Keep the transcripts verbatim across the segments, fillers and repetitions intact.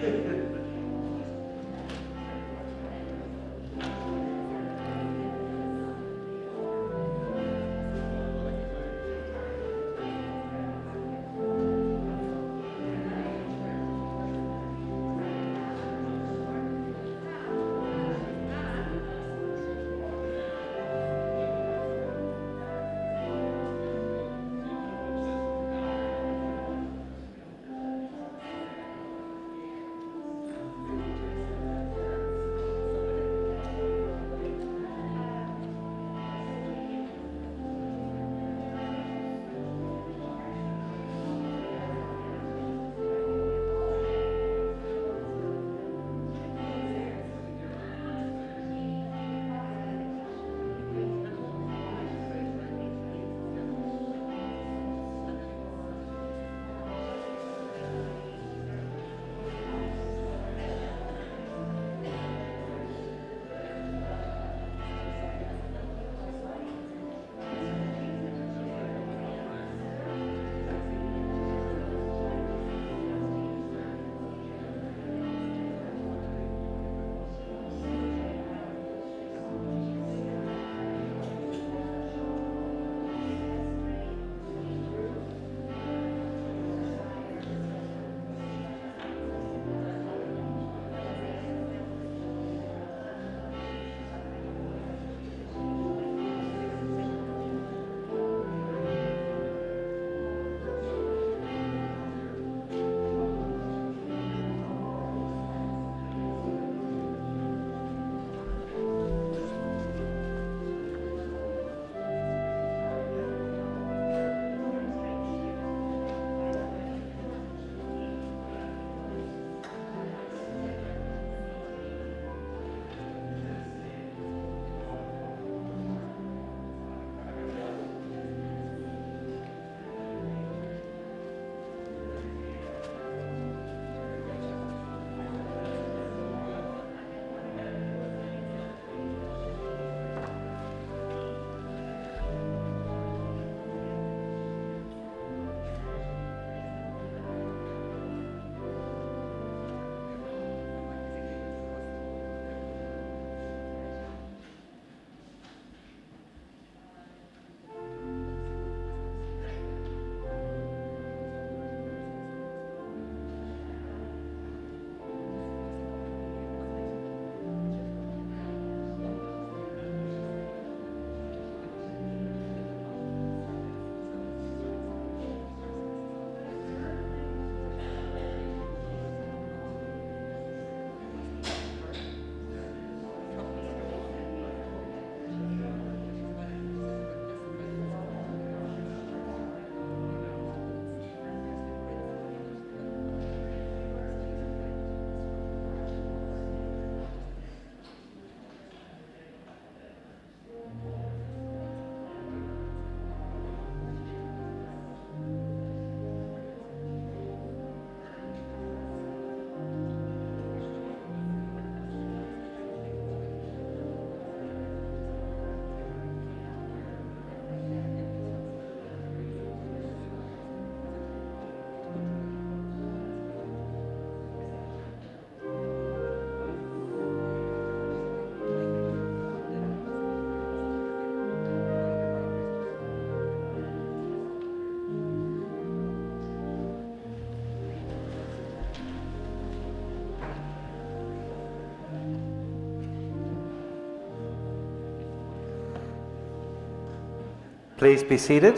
Please be seated.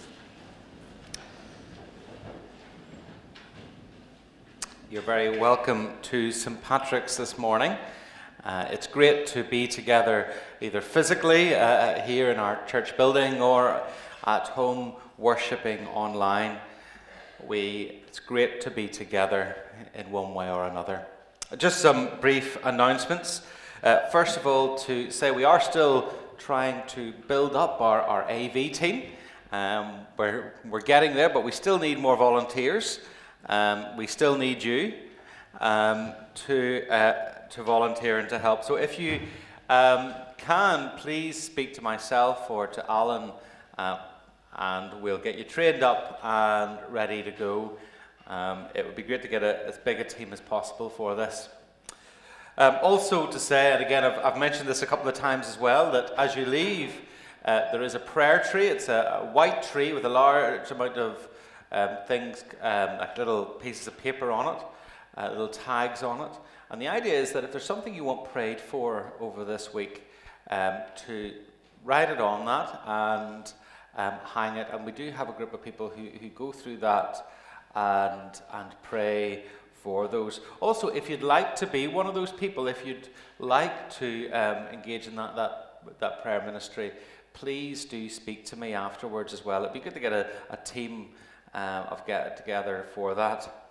You're very welcome to Saint Patrick's this morning. Uh, it's great to be together either physically uh, here in our church building or at home worshipping online. We, it's great to be together in one way or another. Just some brief announcements. Uh, first of all, to say we are still trying to build up our, our A V team. Um, we're, we're getting there, but we still need more volunteers. Um, we still need you um, to, uh, to volunteer and to help. So if you um, can, please speak to myself or to Alan, uh, and we'll get you trained up and ready to go Um, it would be great to get a, as big a team as possible for this. Um, also to say, and again I've, I've mentioned this a couple of times as well, that as you leave, uh, there is a prayer tree. It's a, a white tree with a large amount of um, things, um, like little pieces of paper on it, uh, little tags on it. And the idea is that if there's something you want prayed for over this week, um, to write it on that and um, hang it. And we do have a group of people who, who go through that and, and pray for those. Also, if you'd like to be one of those people, if you'd like to um, engage in that, that, that prayer ministry, please do speak to me afterwards as well. It'd be good to get a, a team uh, of get together for that.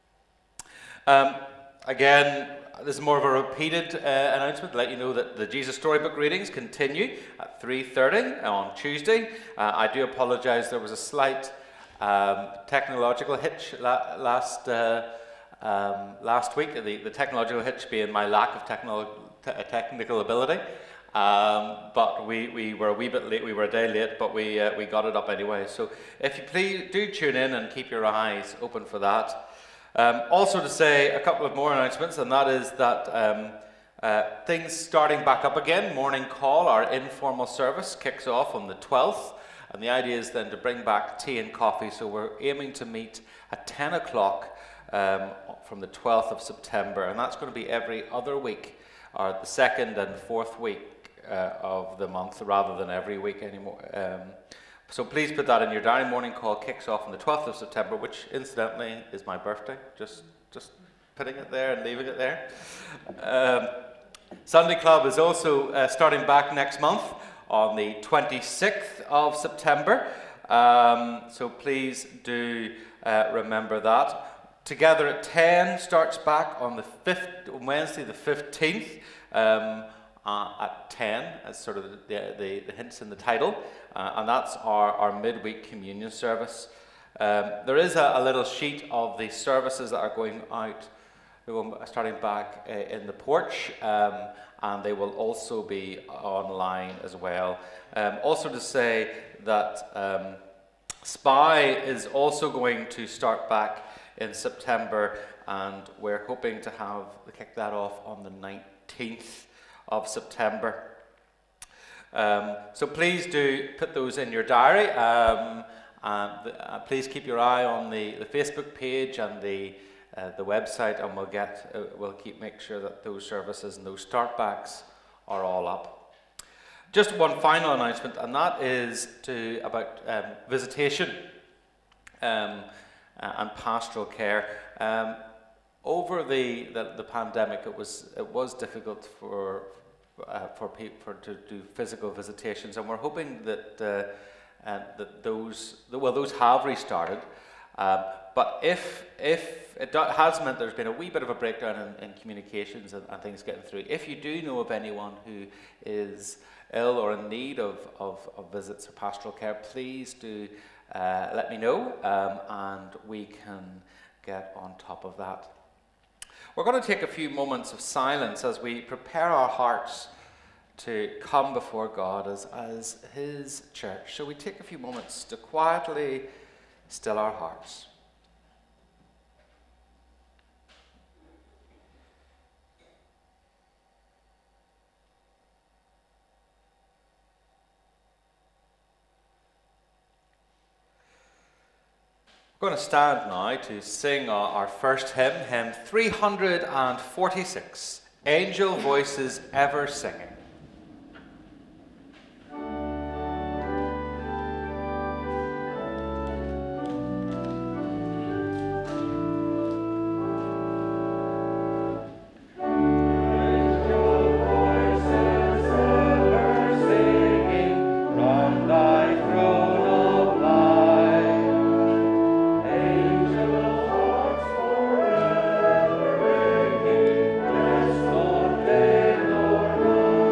Um, again, this is more of a repeated uh, announcement to let you know that the Jesus Storybook readings continue at three thirty on Tuesday. Uh, I do apologise, there was a slight um, technological hitch la last uh, Um, last week, the, the technological hitch being my lack of techno te technical ability, um, but we, we were a wee bit late, we were a day late, but we, uh, we got it up anyway. So if you please do tune in and keep your eyes open for that. Um, also to say a couple of more announcements, and that is that um, uh, things starting back up again. Morning Call, our informal service, kicks off on the twelfth, and the idea is then to bring back tea and coffee, so we're aiming to meet at ten o'clock Um, from the twelfth of September, and that's going to be every other week, or the second and fourth week uh, of the month, rather than every week anymore. Um, so please put that in your diary. Morning Call kicks off on the twelfth of September, which incidentally is my birthday. Just, just putting it there and leaving it there. Um, Sunday Club is also uh, starting back next month on the twenty-sixth of September. Um, so please do uh, remember that. Together at ten starts back on the fifth, Wednesday the fifteenth, um, uh, at ten, as sort of the, the, the hints in the title, uh, and that's our, our midweek communion service. Um, there is a, a little sheet of the services that are going out, starting back uh, in the porch, um, and they will also be online as well. Um, also to say that um, Spy is also going to start back in September, and we're hoping to have kick that off on the nineteenth of September. Um, so please do put those in your diary. Um, and uh, please keep your eye on the, the Facebook page and the uh, the website, and we'll get uh, we'll keep make sure that those services and those start backs are all up. Just one final announcement, and that is to about um, visitation. Um, Uh, and pastoral care. Um, over the, the the pandemic, it was it was difficult for uh, for people to do physical visitations, and we're hoping that uh, uh, that those well those have restarted. Uh, but if if it has meant there's been a wee bit of a breakdown in, in communications and, and things getting through, if you do know of anyone who is ill or in need of of, of visits or pastoral care, please do. Uh, let me know, um, and we can get on top of that. We're going to take a few moments of silence as we prepare our hearts to come before God as, as His church. So we take a few moments to quietly still our hearts. We're going to stand now to sing our, our first hymn, hymn three hundred forty-six, Angel Voices Ever Singing. Lord.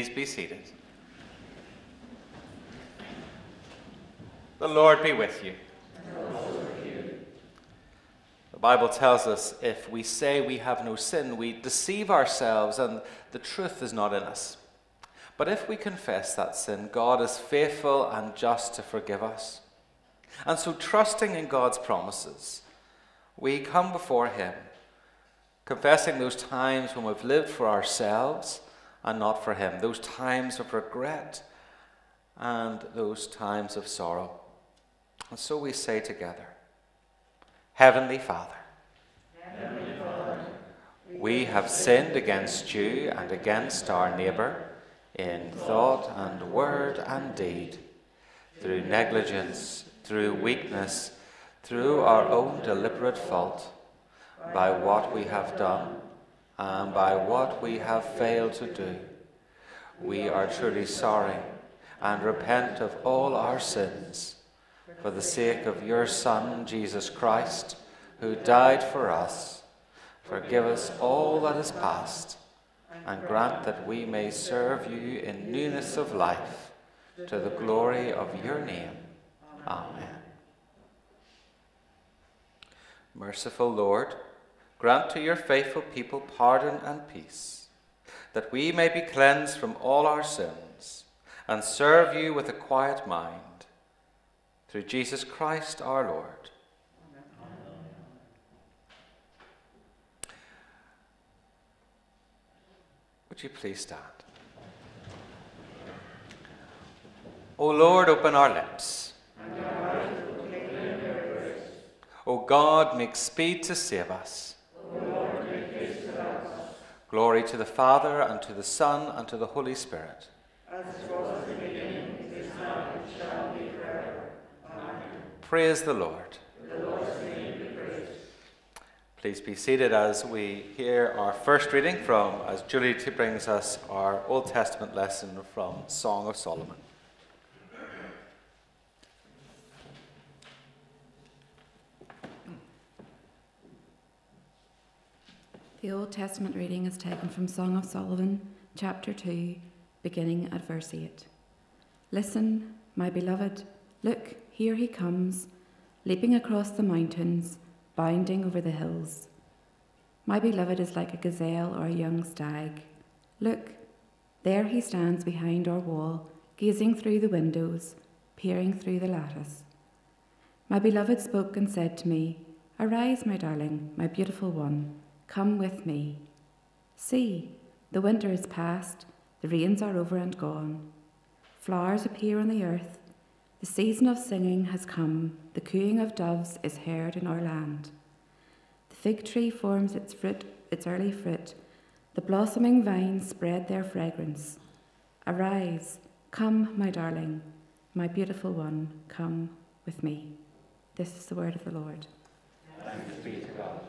Please be seated. The Lord be with you. And also with you. The Bible tells us if we say we have no sin, we deceive ourselves and the truth is not in us. But if we confess that sin, God is faithful and just to forgive us. And so, trusting in God's promises, we come before him, confessing those times when we've lived for ourselves and not for him, those times of regret and those times of sorrow. And so we say together, Heavenly Father, Heavenly Father, we have sinned against you and against our neighbour in thought and word and deed, through negligence, through weakness, through our own deliberate fault, by what we have done and by what we have failed to do. We are truly sorry and repent of all our sins for the sake of your Son, Jesus Christ, who died for us. Forgive us all that is past, and grant that we may serve you in newness of life, to the glory of your name. Amen. Merciful Lord, grant to your faithful people pardon and peace, that we may be cleansed from all our sins and serve you with a quiet mind. Through Jesus Christ our Lord. Amen. Would you please stand? O Lord, open our lips. And our eyes will proclaim your praise. O God, make speed to save us. O Lord, make haste to help us. Glory to the Father, and to the Son, and to the Holy Spirit. As it was in the beginning, is now, and shall be forever. Amen. Praise the Lord. The Lord's name be praised. Please be seated as we hear our first reading from, as Julie brings us our Old Testament lesson from Song of Solomon. The Old Testament reading is taken from Song of Solomon, chapter two, beginning at verse eight. Listen, my beloved, look, here he comes, leaping across the mountains, bounding over the hills. My beloved is like a gazelle or a young stag. Look, there he stands behind our wall, gazing through the windows, peering through the lattice. My beloved spoke and said to me, Arise, my darling, my beautiful one, come with me. See, the winter is past, the rains are over and gone. Flowers appear on the earth, the season of singing has come, the cooing of doves is heard in our land. The fig tree forms its fruit, its early fruit, the blossoming vines spread their fragrance. Arise, come, my darling, my beautiful one, come with me. This is the word of the Lord. Thanks be to God.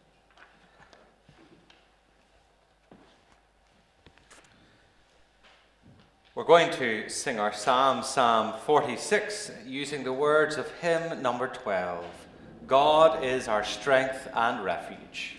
We're going to sing our psalm, Psalm forty-six, using the words of hymn number twelve. God is our strength and refuge.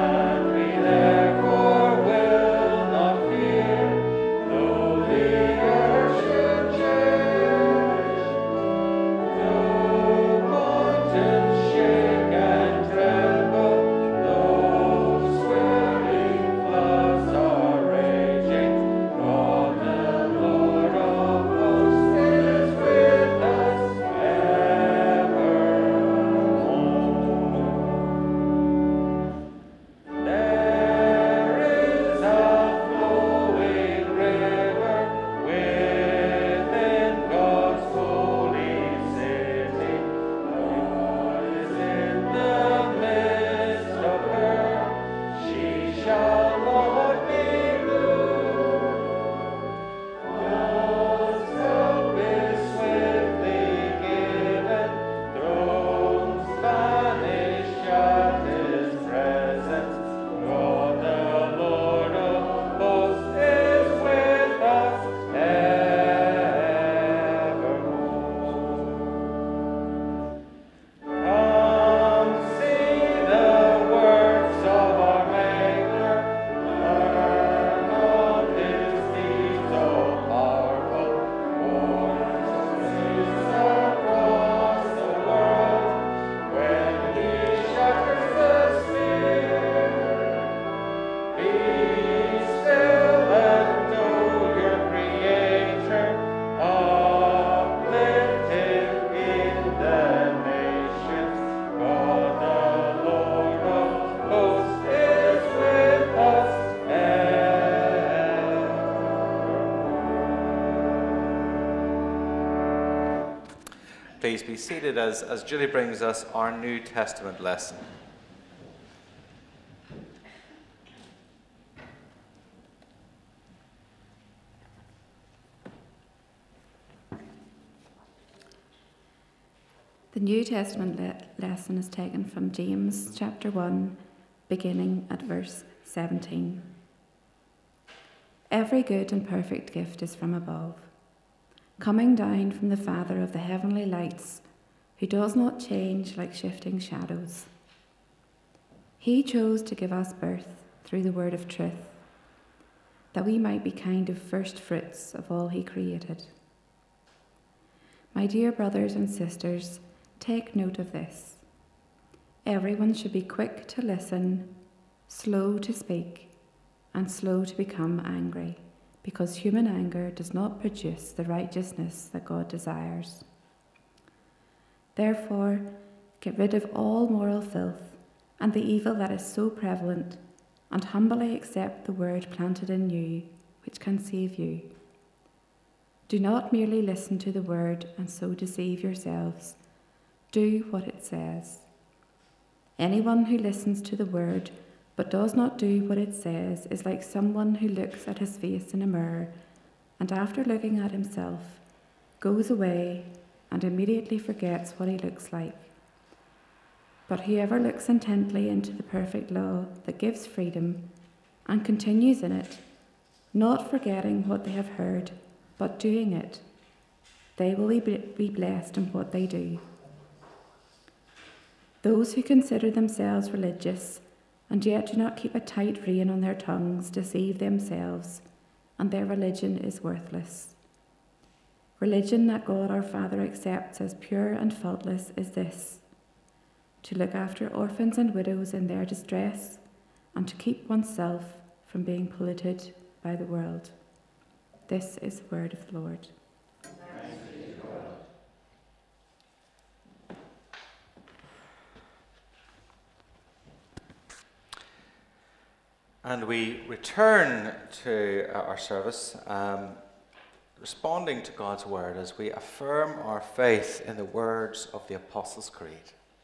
Therefore will not fear, though the Please be seated as, as Julie brings us our New Testament lesson. The New Testament le- lesson is taken from James chapter one, beginning at verse seventeen. Every good and perfect gift is from above, coming down from the Father of the heavenly lights, who does not change like shifting shadows. He chose to give us birth through the word of truth, that we might be kind of first fruits of all he created. My dear brothers and sisters, take note of this. Everyone should be quick to listen, slow to speak, and slow to become angry, because human anger does not produce the righteousness that God desires. Therefore, get rid of all moral filth and the evil that is so prevalent, and humbly accept the word planted in you, which can save you. Do not merely listen to the word and so deceive yourselves. Do what it says. Anyone who listens to the word but does not do what it says is like someone who looks at his face in a mirror and after looking at himself goes away and immediately forgets what he looks like. But whoever looks intently into the perfect law that gives freedom and continues in it, not forgetting what they have heard, but doing it, they will be blessed in what they do. Those who consider themselves religious and yet do not keep a tight rein on their tongues deceive themselves, and their religion is worthless. Religion that God our Father accepts as pure and faultless is this: to look after orphans and widows in their distress, and to keep oneself from being polluted by the world. This is the word of the Lord. Thanks be to God. And we return to our service, um, responding to God's word as we affirm our faith in the words of the Apostles' Creed.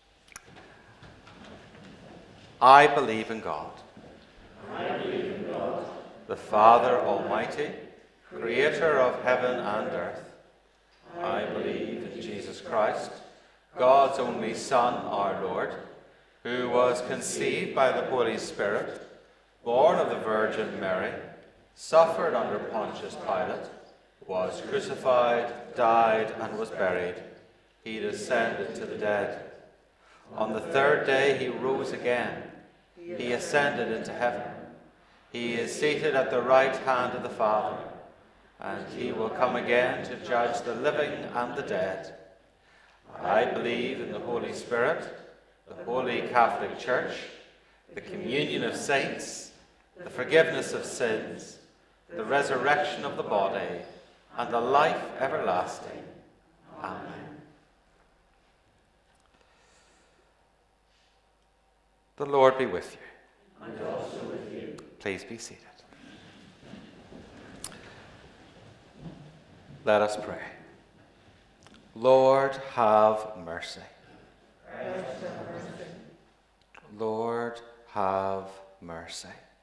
I believe in God, I believe in God, the Father Almighty, creator of heaven and earth. I believe in Jesus Christ, God's only Son, our Lord, who was conceived by the Holy Spirit, born of the Virgin Mary, suffered under Pontius Pilate, was crucified, died, and was buried. He descended to the dead. On the third day he rose again. He ascended into heaven. He is seated at the right hand of the Father, and he will come again to judge the living and the dead. I believe in the Holy Spirit, the Holy Catholic Church, the communion of saints, the forgiveness of sins, the resurrection of the body, and the life everlasting. Amen. The Lord be with you. and also with you. Please be seated. Let us pray. Lord, have mercy. Christ have mercy. Lord, have mercy.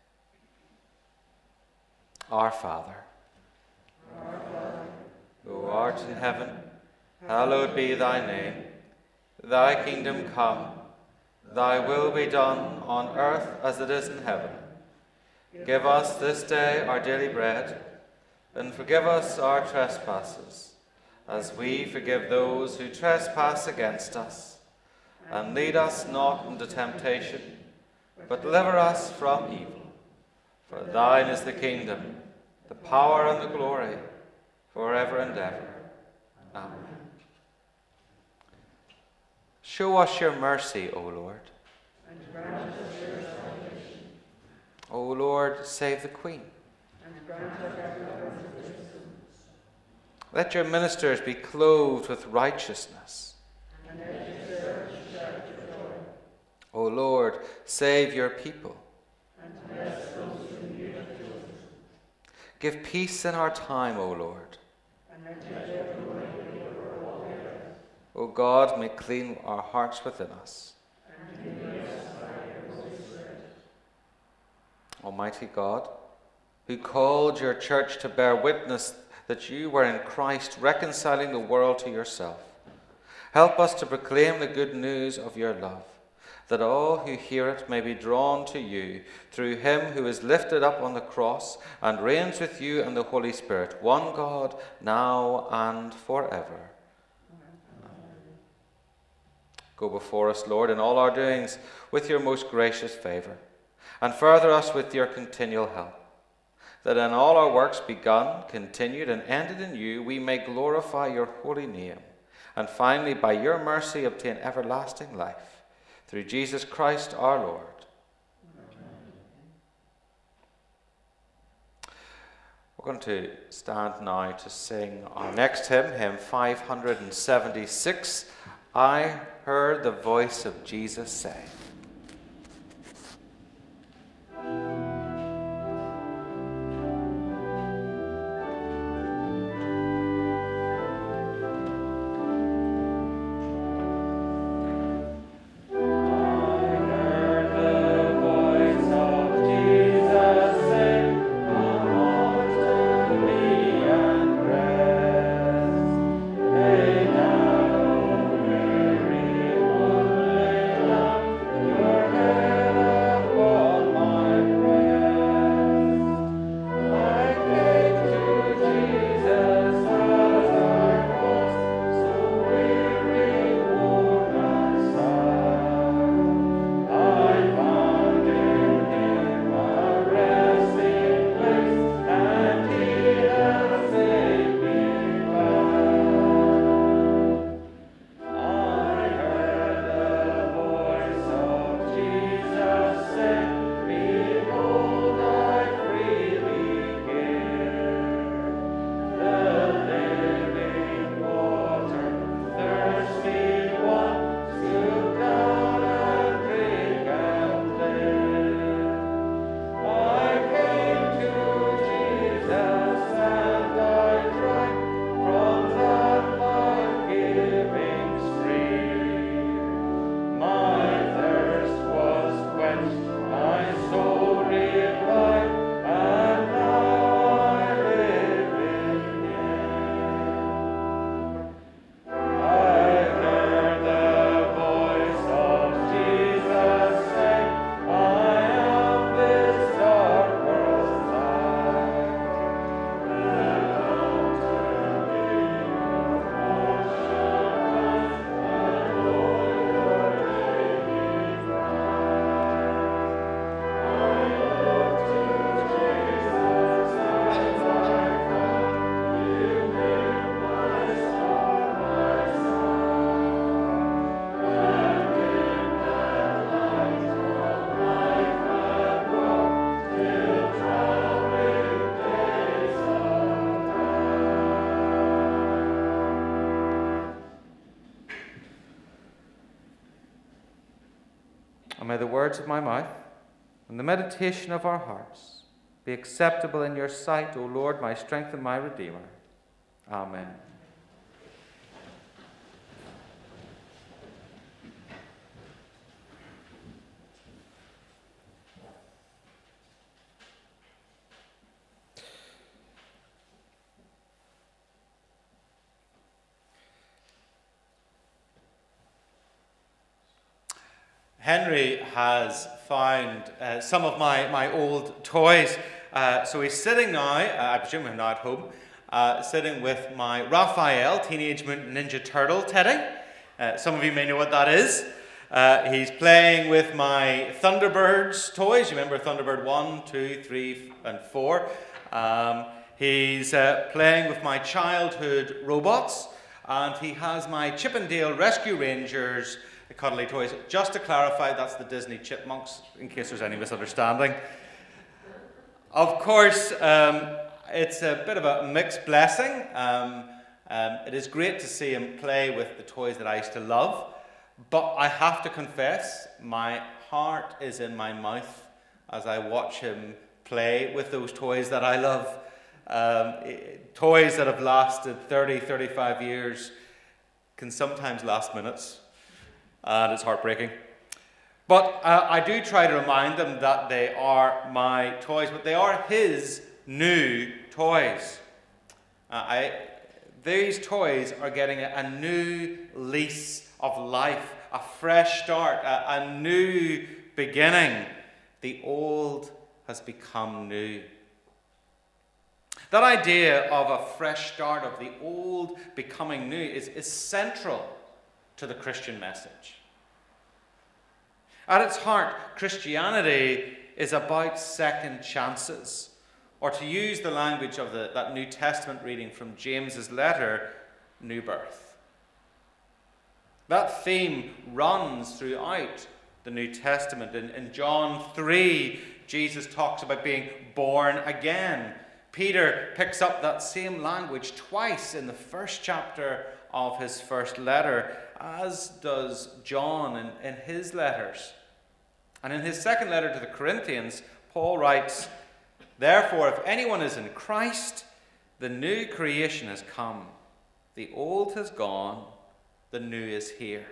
Our Father, Our Father, who art in heaven, hallowed be thy name. Thy kingdom come, thy will be done on earth as it is in heaven. Give us this day our daily bread, and forgive us our trespasses, as we forgive those who trespass against us. And lead us not into temptation, but deliver us from evil. For thine is the kingdom, the power and the glory, forever and ever. Amen. Show us your mercy, O Lord. and grant us your salvation, O Lord, save the Queen. and grant us every wisdom, Let your ministers be clothed with righteousness. and let your servants shout for joy, O Lord, save your people. and bless those whom you have chosen, Give peace in our time, O Lord. and let your glory be over all the earth. O God, may clean our hearts within us. And lead us by your Holy Spirit. Almighty God, who called your church to bear witness that you were in Christ reconciling the world to yourself, help us to proclaim the good news of your love, that all who hear it may be drawn to you through him who is lifted up on the cross and reigns with you and the Holy Spirit, one God, now and forever. Amen. Go before us, Lord, in all our doings with your most gracious favour, and further us with your continual help, that in all our works begun, continued, and ended in you, we may glorify your holy name, and finally, by your mercy, obtain everlasting life. Through Jesus Christ our Lord. Amen. We're going to stand now to sing our next hymn, hymn five hundred seventy-six, I Heard the Voice of Jesus Say. And may the words of my mouth and the meditation of our hearts be acceptable in your sight, O Lord, my strength and my Redeemer. Amen. Henry has found uh, some of my, my old toys. Uh, so he's sitting now, uh, I presume I'm now at home, uh, sitting with my Raphael, Teenage Mutant Ninja Turtle teddy. Uh, some of you may know what that is. Uh, he's playing with my Thunderbirds toys. You remember Thunderbird one, two, three, and four. Um, he's uh, playing with my childhood robots. And he has my Chip and Dale Rescue Rangers the cuddly toys. Just to clarify, that's the Disney Chipmunks, in case there's any misunderstanding. Of course, um, it's a bit of a mixed blessing. Um, um, it is great to see him play with the toys that I used to love, but I have to confess, my heart is in my mouth as I watch him play with those toys that I love. Um, toys that have lasted thirty, thirty-five years. can sometimes last minutes, and it's heartbreaking. But uh, I do try to remind them that they are my toys, but they are his new toys. Uh, I, these toys are getting a, a new lease of life, a fresh start, a, a new beginning. The old has become new. That idea of a fresh start, of the old becoming new, is, is central to the Christian message. At its heart, Christianity is about second chances, or to use the language of the, that New Testament reading from James's letter, new birth. That theme runs throughout the New Testament. In, in John three, Jesus talks about being born again. Peter picks up that same language twice in the first chapter of his first letter, as does John in, in his letters. And in his second letter to the Corinthians, Paul writes, "Therefore, if anyone is in Christ, the new creation has come. The old has gone, the new is here."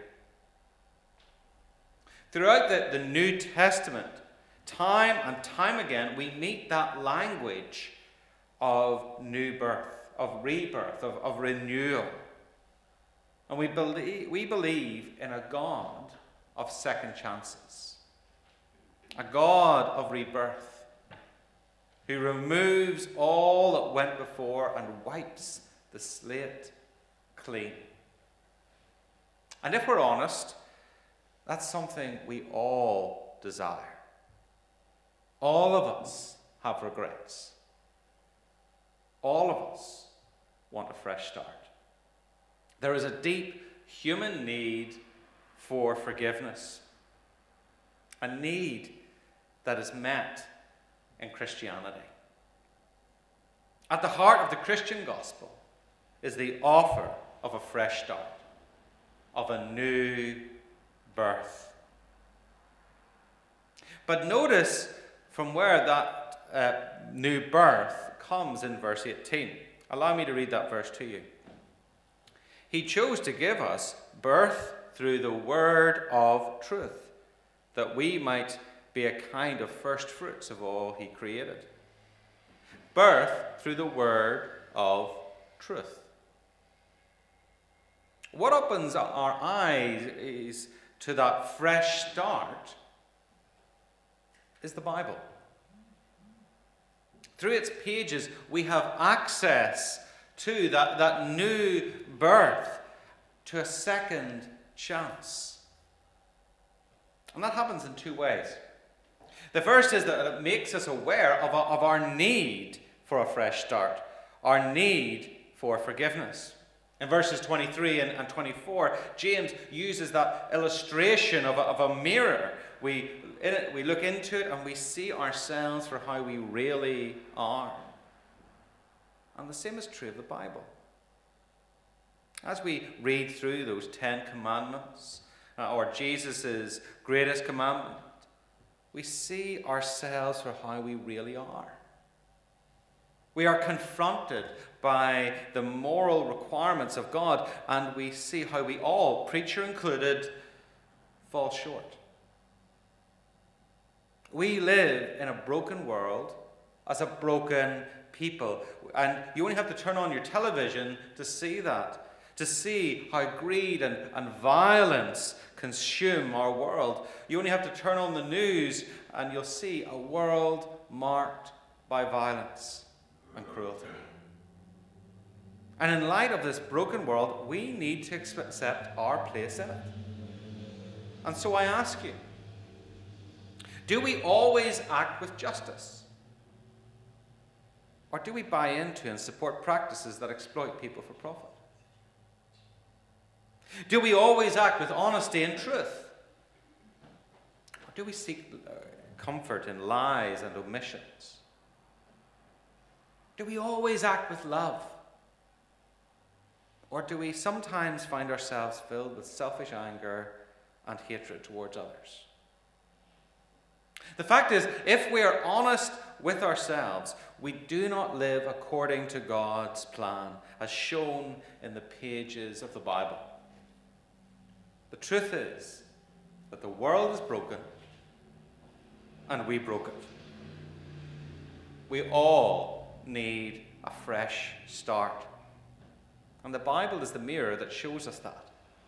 Throughout the, the New Testament, time and time again, we meet that language of new birth, of rebirth, of, of renewal. And we believe, we believe in a God of second chances, a God of rebirth, who removes all that went before and wipes the slate clean. And if we're honest, that's something we all desire. All of us have regrets. All of us want a fresh start. There is a deep human need for forgiveness, a need that is met in Christianity. At the heart of the Christian gospel is the offer of a fresh start, of a new birth. But notice from where that uh, new birth comes in verse eighteen. Allow me to read that verse to you. He chose to give us birth through the word of truth, that we might be a kind of first fruits of all he created. Birth through the word of truth. What opens our eyes to that fresh start is the Bible. Through its pages, we have access to that, that new birth, to a second chance. And that happens in two ways. The first is that it makes us aware of, of our need for a fresh start, our need for forgiveness. In verses twenty-three and, and twenty-four, James uses that illustration of a, of a mirror. We, in it, we look into it and we see ourselves for how we really are. And the same is true of the Bible. As we read through those Ten Commandments, uh, or Jesus' greatest commandment, we see ourselves for how we really are. We are confronted by the moral requirements of God, and we see how we all, preacher included, fall short. We live in a broken world as a broken people, and you only have to turn on your television to see that, to see how greed and, and violence consume our world. You only have to turn on the news and you'll see a world marked by violence and cruelty. And in light of this broken world, we need to accept our place in it. And so I ask you, do we always act with justice? Or do we buy into and support practices that exploit people for profit? Do we always act with honesty and truth? Or do we seek comfort in lies and omissions? Do we always act with love? Or do we sometimes find ourselves filled with selfish anger and hatred towards others? The fact is, if we are honest with ourselves, we do not live according to God's plan, as shown in the pages of the Bible. The truth is that the world is broken and we broke it. We all need a fresh start. And the Bible is the mirror that shows us that.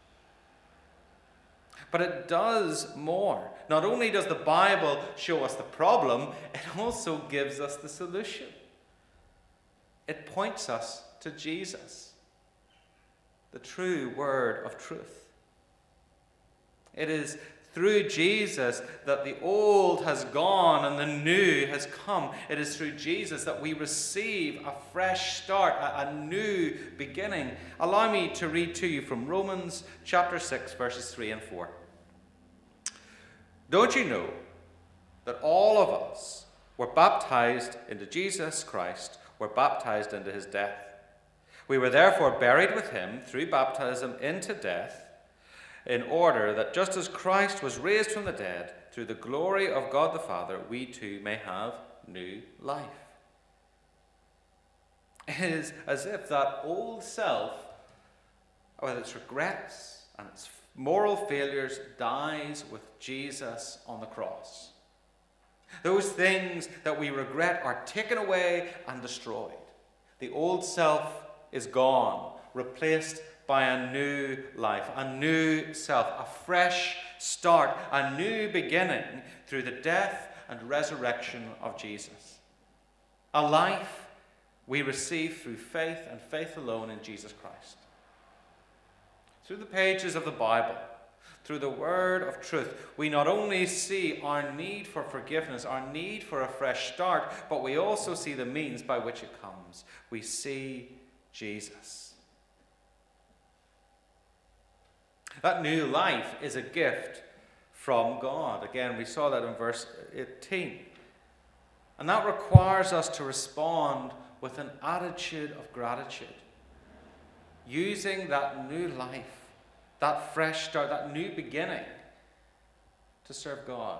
But it does more. Not only does the Bible show us the problem, it also gives us the solution. It points us to Jesus, the true word of truth. It is through Jesus that the old has gone and the new has come. It is through Jesus that we receive a fresh start, a, a new beginning. Allow me to read to you from Romans chapter six, verses three and four. Don't you know that all of us were baptized into Jesus Christ, were baptized into his death? We were therefore buried with him through baptism into death, in order that just as Christ was raised from the dead through the glory of God the Father, we too may have new life. It is as if that old self, with its regrets and its moral failures, dies with Jesus on the cross. Those things that we regret are taken away and destroyed. The old self is gone, replaced by a new life, a new self, a fresh start, a new beginning through the death and resurrection of Jesus. A life we receive through faith and faith alone in Jesus Christ. Through the pages of the Bible, through the word of truth, we not only see our need for forgiveness, our need for a fresh start, but we also see the means by which it comes. We see Jesus. That new life is a gift from God. Again, we saw that in verse eighteen. And that requires us to respond with an attitude of gratitude, using that new life, that fresh start, that new beginning to serve God.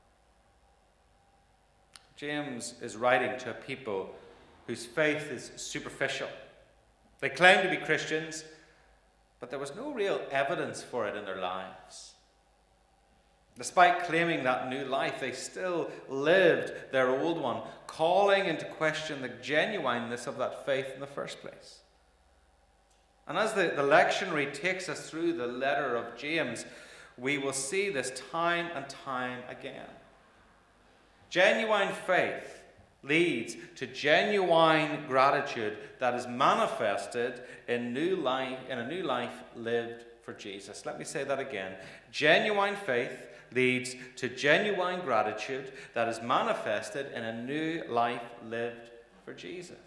James is writing to a people whose faith is superficial. They claim to be Christians, but there was no real evidence for it in their lives. Despite claiming that new life, they still lived their old one, calling into question the genuineness of that faith in the first place. And as the, the lectionary takes us through the letter of James, we will see this time and time again. Genuine faith leads to genuine gratitude that is manifested in new life, in a new life lived for Jesus. Let me say that again. Genuine faith leads to genuine gratitude that is manifested in a new life lived for Jesus.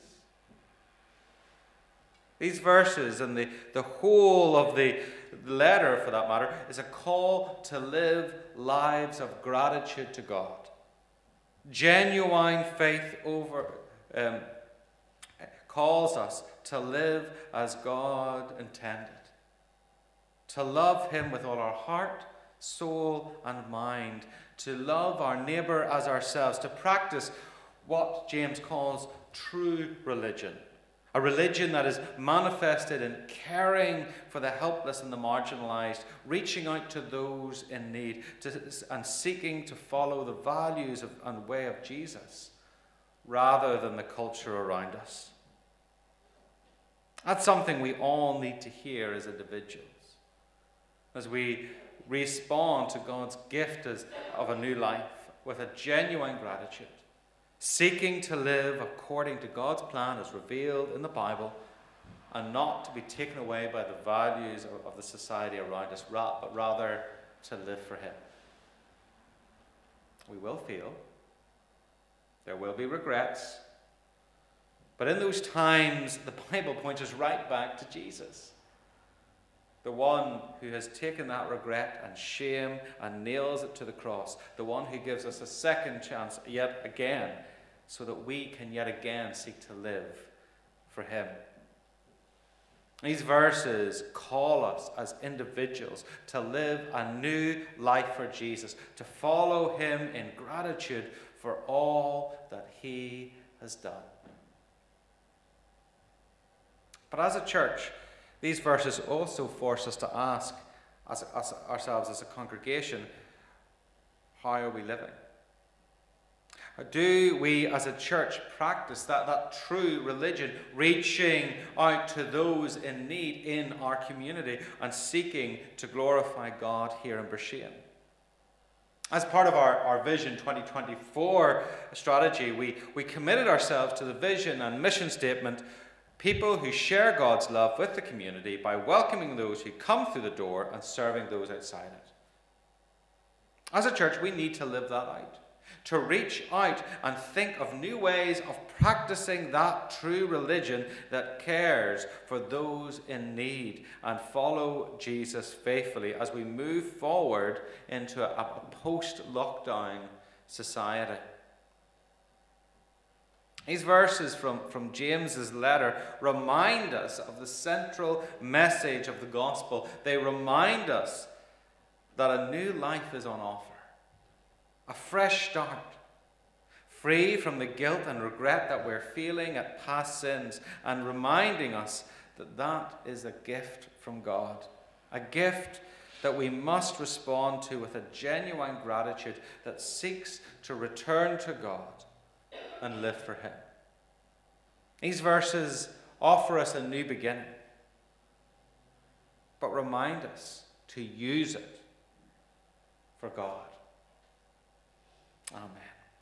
These verses and the, the whole of the letter, for that matter, is a call to live lives of gratitude to God. Genuine faith over um, calls us to live as God intended, to love him with all our heart, soul, and mind, to love our neighbour as ourselves, to practice what James calls true religion. A religion that is manifested in caring for the helpless and the marginalized, reaching out to those in need, to, and seeking to follow the values of, and way of Jesus rather than the culture around us. That's something we all need to hear as individuals, as we respond to God's gift as, of a new life with a genuine gratitude, seeking to live according to God's plan as revealed in the Bible, and not to be taken away by the values of, of the society around us, but rather to live for him. We will feel, there will be regrets, but in those times, the Bible points us right back to Jesus, the one who has taken that regret and shame and nails it to the cross, the one who gives us a second chance yet again, so that we can yet again seek to live for him. These verses call us as individuals to live a new life for Jesus, to follow him in gratitude for all that he has done. But as a church, these verses also force us to ask as, as ourselves as a congregation, how are we living? Do we as a church practice that, that true religion, reaching out to those in need in our community and seeking to glorify God here in Broughshane? As part of our, our Vision twenty twenty-four strategy, we, we committed ourselves to the vision and mission statement, people who share God's love with the community by welcoming those who come through the door and serving those outside it. As a church, we need to live that out, to reach out and think of new ways of practicing that true religion that cares for those in need and follow Jesus faithfully as we move forward into a, a post-lockdown society. These verses from, from James's letter remind us of the central message of the gospel. They remind us that a new life is on offer, a fresh start, free from the guilt and regret that we're feeling at past sins, and reminding us that that is a gift from God, a gift that we must respond to with a genuine gratitude that seeks to return to God and live for Him. These verses offer us a new beginning, but remind us to use it for God. Amen.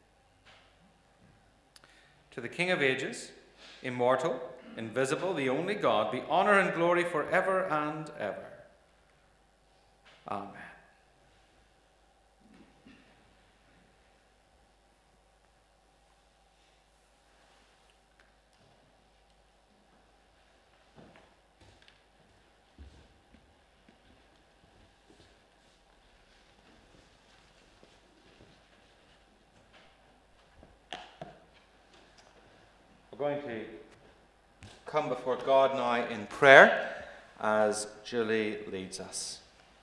To the King of ages, immortal, invisible, the only God, be honor and glory forever and ever. Amen. We're going to come before God now in prayer as Julie leads us.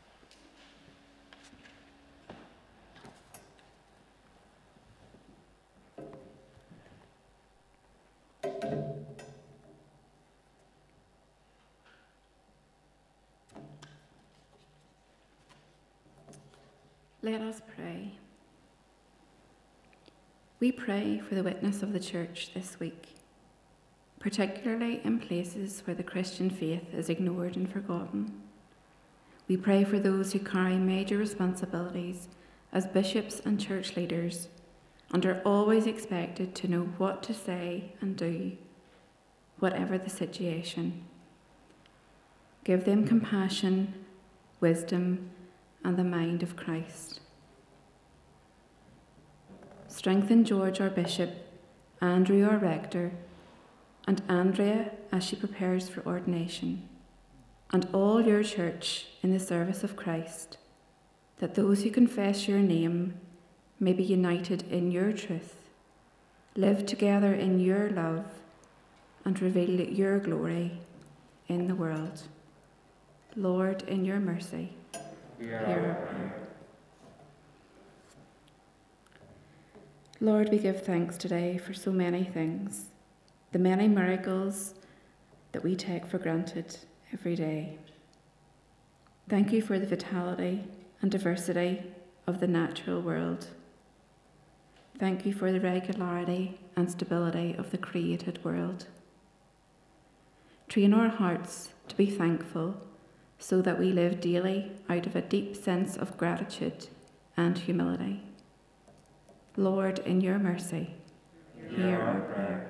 Let us pray. We pray for the witness of the church this week, particularly in places where the Christian faith is ignored and forgotten. We pray for those who carry major responsibilities as bishops and church leaders and are always expected to know what to say and do, whatever the situation. Give them compassion, wisdom, and the mind of Christ. Strengthen George, our bishop, Andrew, our rector, and Andrea as she prepares for ordination, and all your church in the service of Christ, that those who confess your name may be united in your truth, live together in your love, and reveal your glory in the world. Lord, in your mercy, hear our prayer. Lord, we give thanks today for so many things, the many miracles that we take for granted every day. Thank you for the vitality and diversity of the natural world. Thank you for the regularity and stability of the created world. Train our hearts to be thankful so that we live daily out of a deep sense of gratitude and humility. Lord, in your mercy, hear our prayer.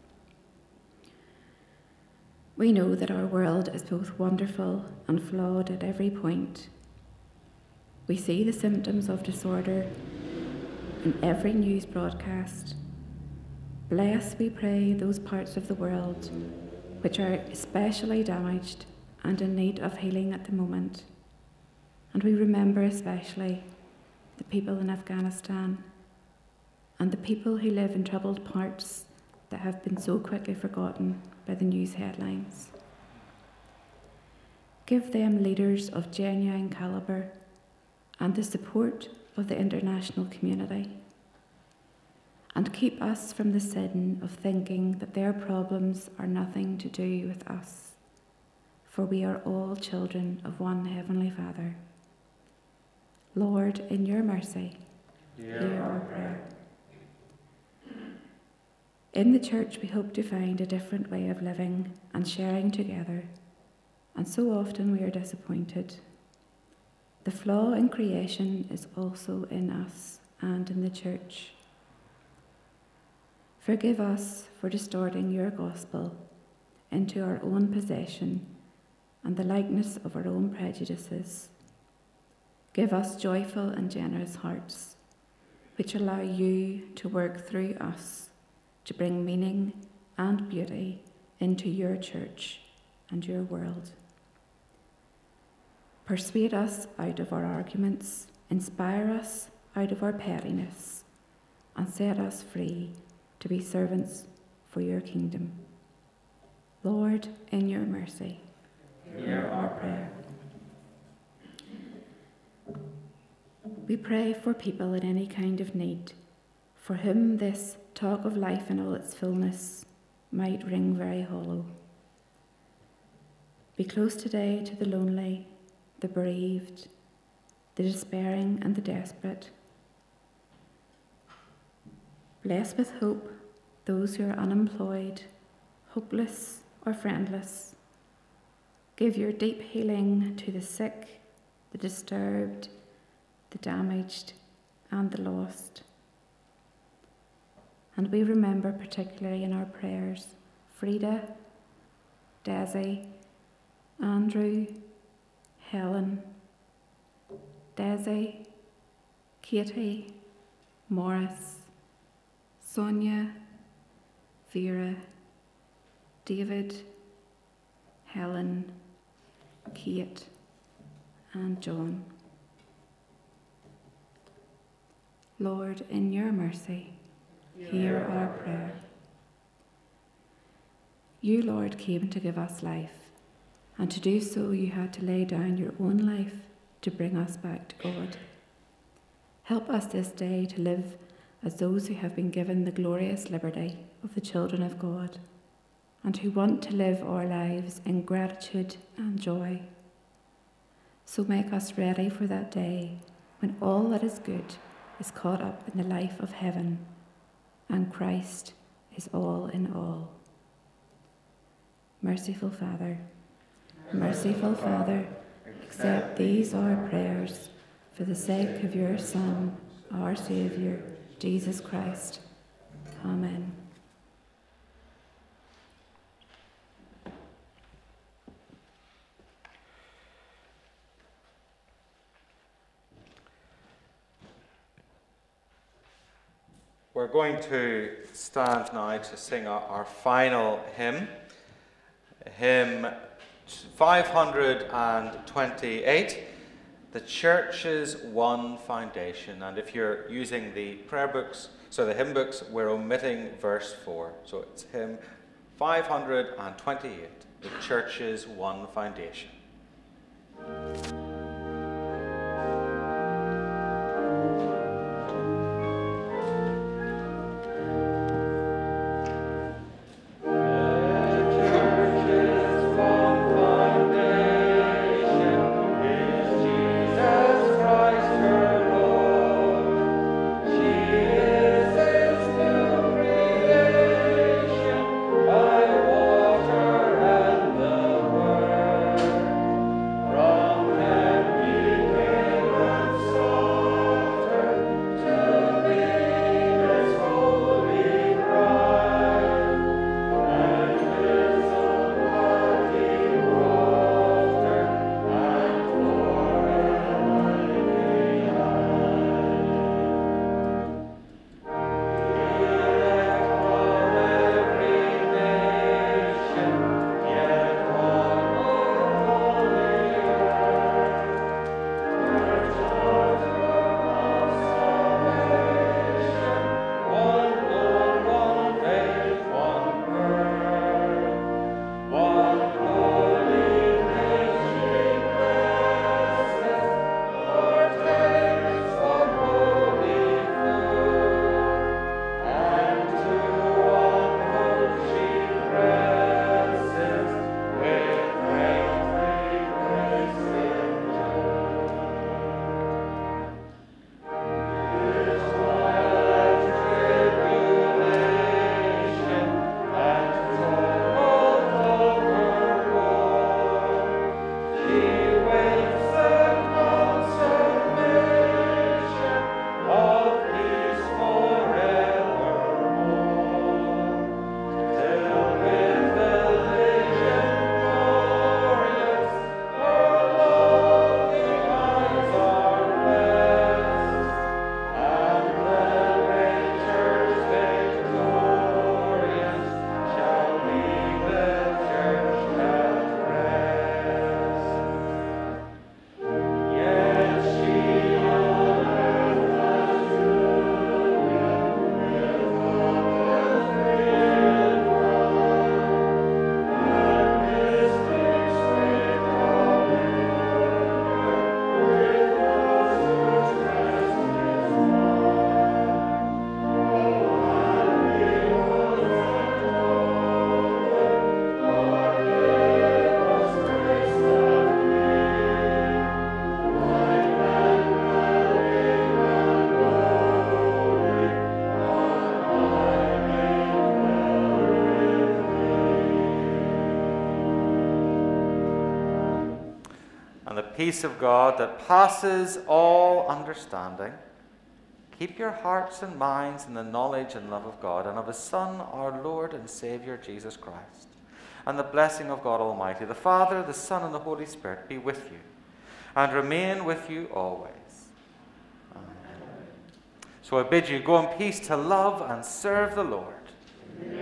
We know that our world is both wonderful and flawed at every point. We see the symptoms of disorder in every news broadcast. Bless, we pray, those parts of the world which are especially damaged and in need of healing at the moment. And we remember especially the people in Afghanistan and the people who live in troubled parts that have been so quickly forgotten by the news headlines. Give them leaders of genuine calibre and the support of the international community. And keep us from the sin of thinking that their problems are nothing to do with us. for we are all children of one heavenly Father. Lord, in your mercy, hear our prayer. In the church, we hope to find a different way of living and sharing together, and so often we are disappointed. The flaw in creation is also in us and in the church. Forgive us for distorting your gospel into our own possession and the likeness of our own prejudices. Give us joyful and generous hearts, which allow you to work through us to bring meaning and beauty into your church and your world. Persuade us out of our arguments, inspire us out of our pettiness, and set us free to be servants for your kingdom. Lord, in your mercy, hear our prayer. We pray for people in any kind of need, for whom this talk of life in all its fullness might ring very hollow. Be close today to the lonely, the bereaved, the despairing and the desperate. Bless with hope those who are unemployed, hopeless or friendless. Give your deep healing to the sick, the disturbed, the damaged and the lost. And we remember particularly in our prayers Frida, Desi, Andrew, Helen, Desi, Katie, Morris, Sonia, Vera, David, Helen, Kate, and John. Lord, in your mercy, hear our prayer. You, Lord, came to give us life, and to do so you had to lay down your own life to bring us back to God. Help us this day to live as those who have been given the glorious liberty of the children of God, and who want to live our lives in gratitude and joy. So make us ready for that day when all that is good is caught up in the life of heaven, and Christ is all in all. Merciful Father, merciful Father, accept these our prayers for the sake of your Son, our Saviour, Jesus Christ. Amen. We're going to stand now to sing our, our final hymn, hymn five hundred twenty-eight, The Church's One Foundation. And if you're using the prayer books, so the hymn books, we're omitting verse four. So it's hymn five hundred twenty-eight, The Church's One Foundation. From peace of God that passes all understanding, keep your hearts and minds in the knowledge and love of God and of His Son, our Lord and Saviour, Jesus Christ. And the blessing of God Almighty, the Father, the Son, and the Holy Spirit be with you and remain with you always. Amen. So I bid you go in peace to love and serve the Lord. In the name